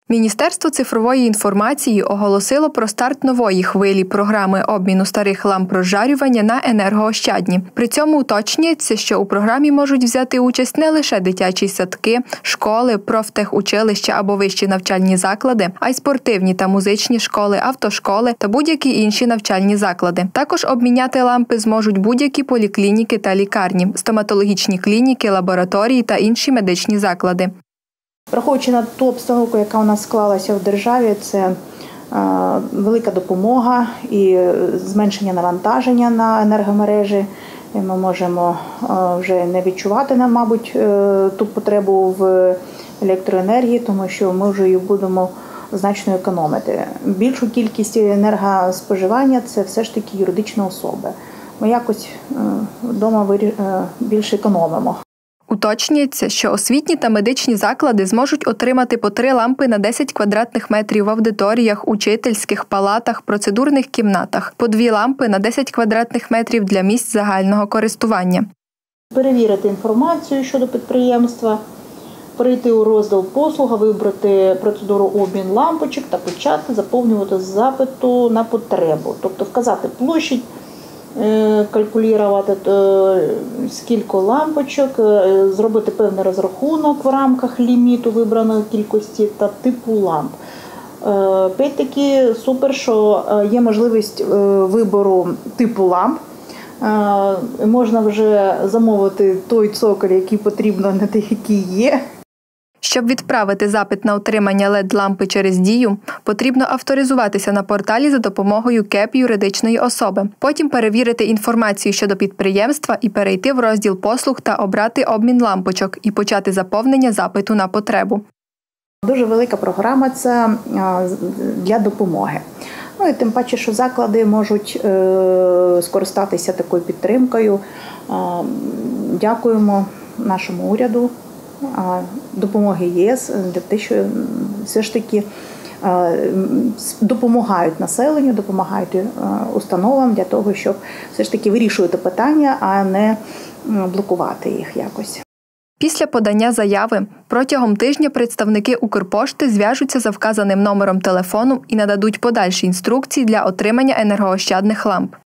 Міністерство цифрової інформації оголосило про старт нової хвилі програми обміну старих ламп розжарювання на енергоощадні. При цьому уточнюється, що у програмі можуть взяти участь не лише дитячі садки, школи, профтехучилища або вищі навчальні заклади, а й спортивні та музичні школи, автошколи та будь-які інші навчальні заклади. Також обміняти лампи зможуть будь-які поліклініки та лікарні, стоматологічні клініки, лабораторії та інші медичні заклади. Враховуючи на ту обстановку, яка у нас склалася в державі, це велика допомога і зменшення навантаження на енергомережі. Ми можемо вже не відчувати, мабуть, ту потребу в електроенергії, тому що ми вже її будемо значно економити. Більшу кількість енергоспоживання – це все ж таки юридичні особи. Ми якось вдома більше економимо. Уточнюється, що освітні та медичні заклади зможуть отримати по 3 лампи на 10 квадратних метрів в аудиторіях, учительських палатах, процедурних кімнатах, по 2 лампи на 10 квадратних метрів для місць загального користування. Перевірити інформацію щодо підприємства, перейти у розділ «Послуга», вибрати процедуру обмін лампочок та почати заповнювати з запиту на потребу, тобто вказати площадь, калькулювати, скільки лампочок, зробити певний розрахунок в рамках ліміту вибраної кількості та типу ламп. Опять-таки супер, що є можливість вибору типу ламп. Можна вже замовити той цоколь, який потрібно, не той, який є. Щоб відправити запит на отримання LED-лампи через Дію, потрібно авторизуватися на порталі за допомогою КЕП юридичної особи. Потім перевірити інформацію щодо підприємства і перейти в розділ «Послуг» та обрати обмін лампочок і почати заповнення запиту на потребу. Дуже велика програма – це для допомоги. І тим паче, що заклади можуть скористатися такою підтримкою. Дякуємо нашому уряду, допомоги ЄС, для те, що все ж таки допомагають населенню, допомагають установам для того, щоб все ж таки вирішувати питання, а не блокувати їх якось. Після подання заяви протягом тижня представники Укрпошти зв'яжуться за вказаним номером телефону і нададуть подальші інструкції для отримання енергоощадних ламп.